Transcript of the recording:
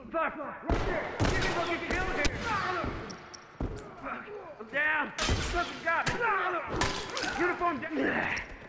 Fuck! Right there! You're gonna get killed here! Fuck! I'm down! Fucking got me! Uniform down!